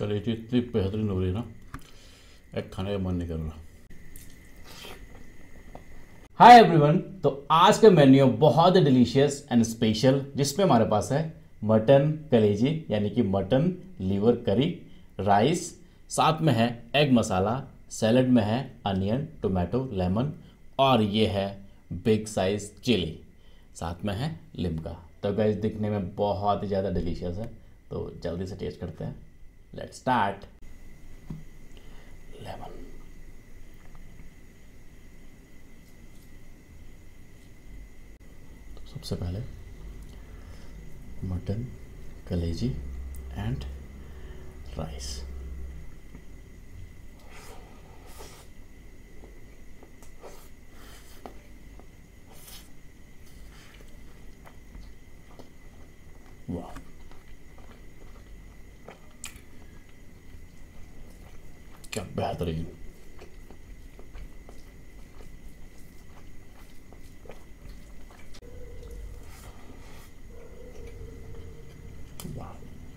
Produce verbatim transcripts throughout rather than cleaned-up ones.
कलेजी इतनी बेहतरीन हो रही है ना, एक खाने का मन नहीं कर रहा। हाय एवरीवन, तो आज का मेन्यू बहुत ही डिलीशियस एंड स्पेशल, जिसमें हमारे पास है मटन कलेजी यानी कि मटन लीवर करी, राइस, साथ में है एग मसाला, सैलड में है अनियन, टोमेटो, लेमन, और ये है बिग साइज चिली, साथ में है लिम्का। तो गाइस दिखने में बहुत ही ज़्यादा डिलीशियस है, तो जल्दी से टेस्ट करते हैं। Let's start. लेमन, तो सबसे पहले मटन कलेजी एंड राइस। वाह, क्या बेहतरीन। वाह,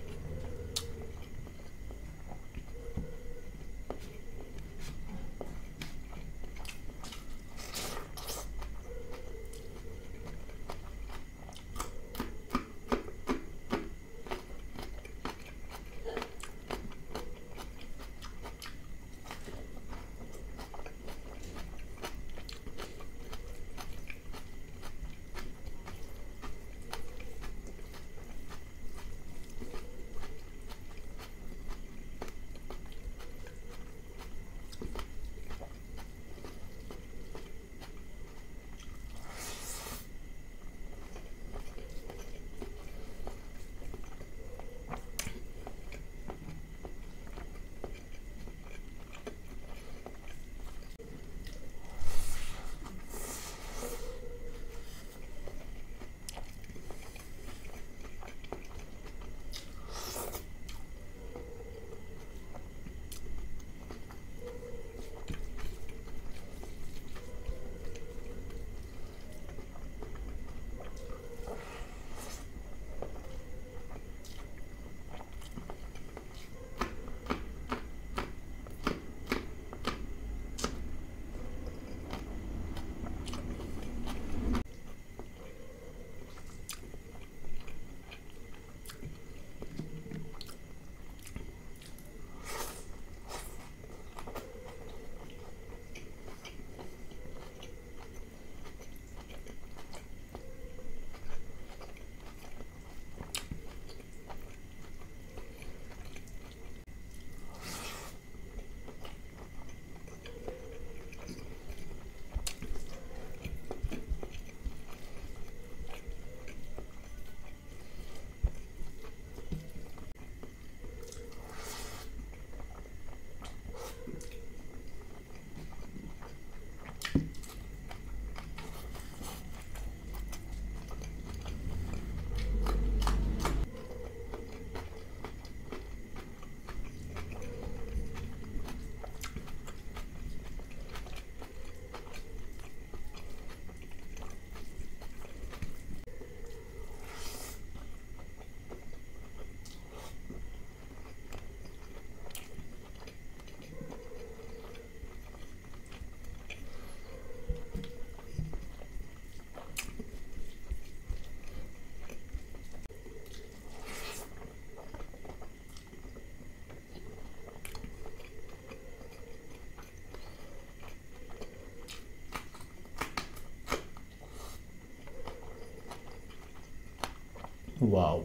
वाह,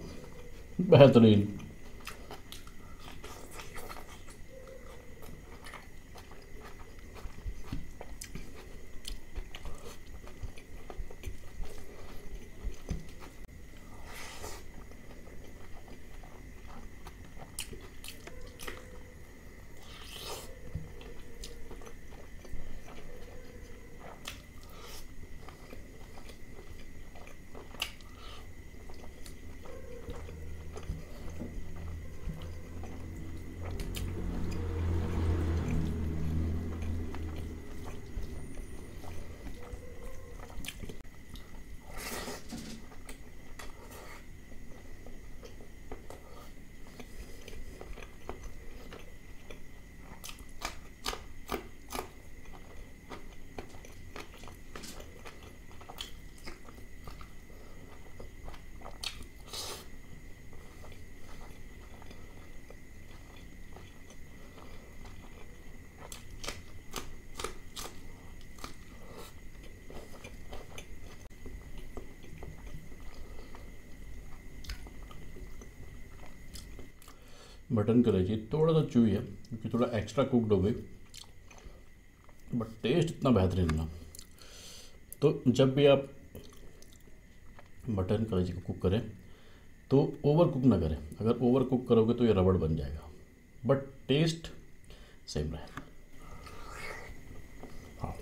बेहतरीन। मटन कलेजी थोड़ा सा चूई है क्योंकि थोड़ा एक्स्ट्रा कुकड हो गई, बट टेस्ट इतना बेहतरीन ना। तो जब भी आप मटन कलेजी को कुक करें तो ओवर कुक ना करें, अगर ओवर कुक करोगे तो ये रबड़ बन जाएगा, बट टेस्ट सेम रहेगा। हाँ,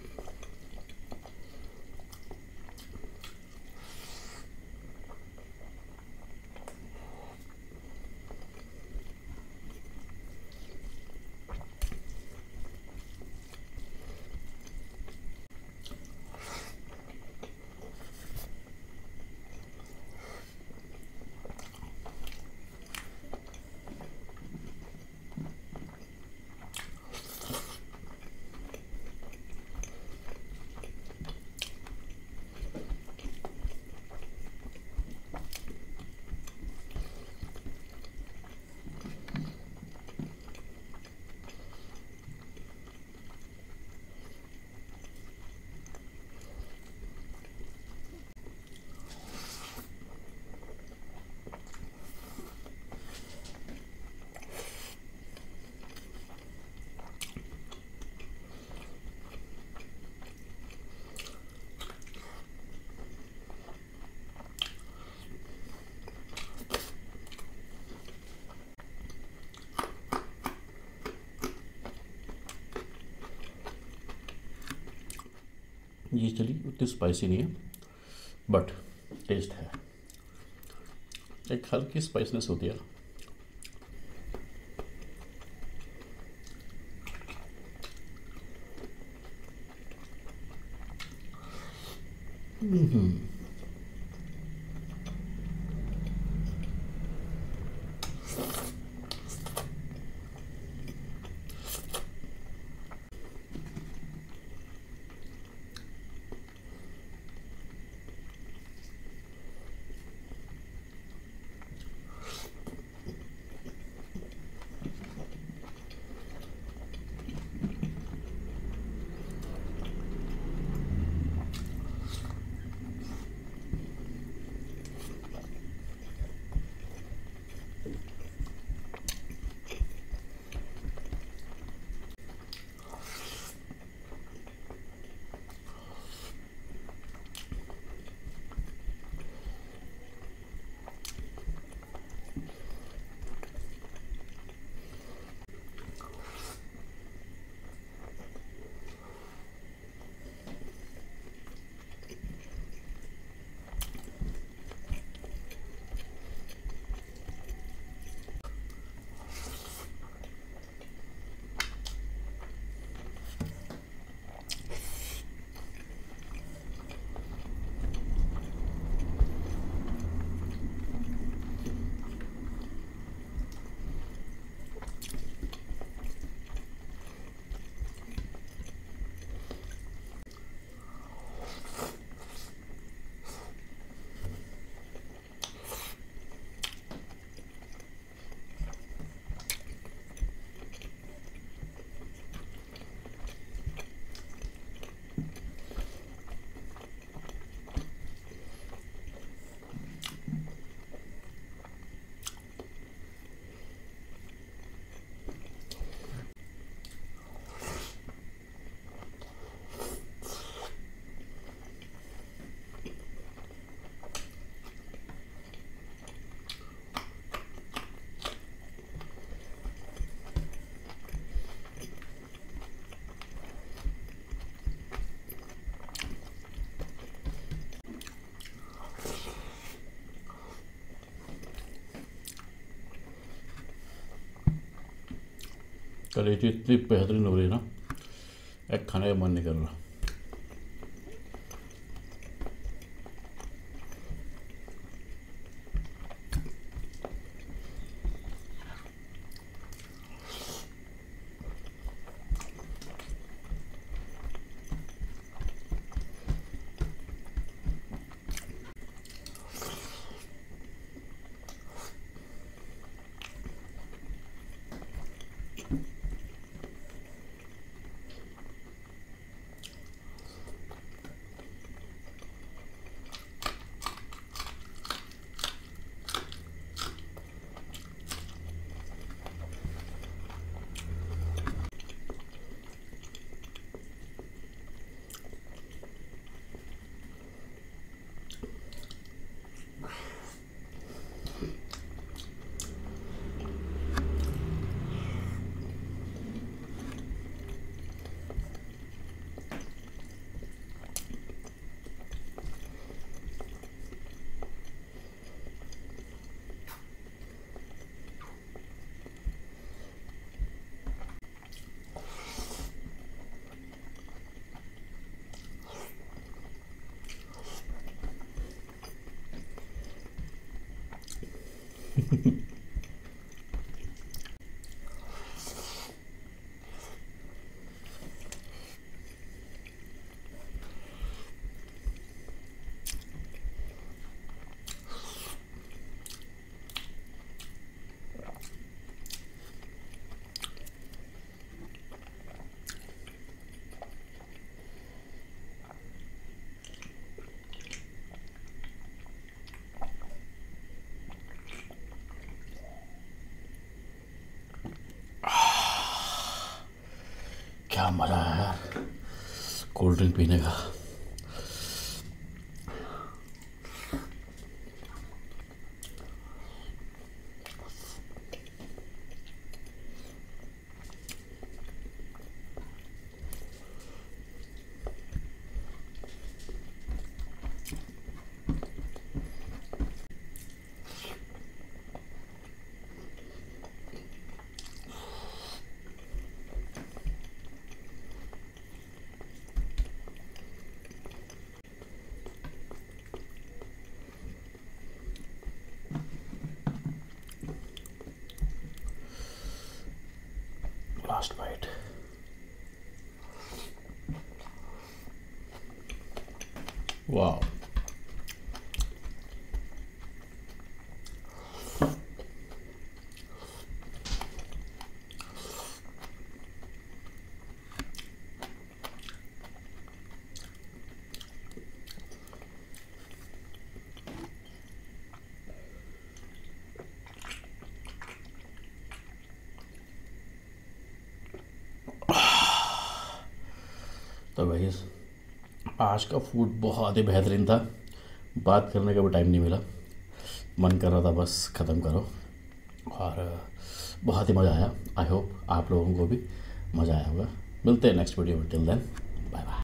ये चली उतनी स्पाइसी नहीं है, बट टेस्ट है, एक हल्की स्पाइसनेस होती है। कलेजी इतनी बेहतरीन हो रही है ना, एक खाने का मन नहीं कर रहा। क्या मज़ा आया यार कोल्ड ड्रिंक पीने का। Last bite. वाह, तो भाई आज का फूड बहुत ही बेहतरीन था। बात करने का भी टाइम नहीं मिला, मन कर रहा था बस ख़त्म करो, और बहुत ही मज़ा आया। आई होप आप लोगों को भी मज़ा आया होगा। मिलते हैं नेक्स्ट वीडियो में, टिल देन बाय बाय।